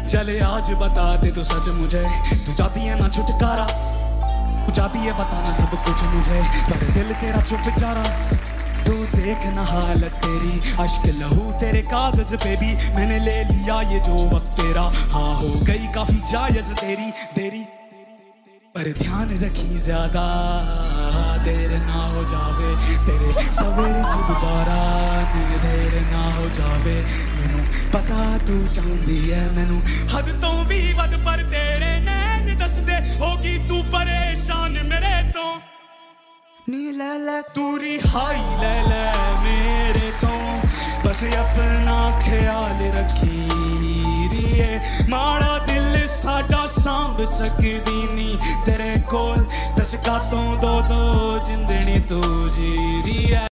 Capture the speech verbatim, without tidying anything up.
चले आज बता दे तो सच मुझे, तू चाहती है ना छुटकारा, तू चाहती है बताना सब कुछ मुझे, पर दिल तेरा चुप बेचारा। तू देख ना हालत तेरी, अश्क लहू तेरे कागज पे भी मैंने ले लिया ये जो वक्त तेरा। हाँ हो गई काफी जायज तेरी देरी, पर ध्यान रखी ज्यादा देर ना हो जावे, तेरे सवेरे च दोबारा देर ना हो जावे। मैनू पता तू चाहती है मैनू हद तो भी वध, पर तेरे नैन दसदे होगी तू परेशान मेरे तो। नी ले ले तू रिहाई ले ले मेरे तो, बस अपना ख्याल रखी रिए, माड़ा दिल साडा सांभ सकदी नी तेरे कोल, दस का तो दो दो जिंदड़ी तू जी री है।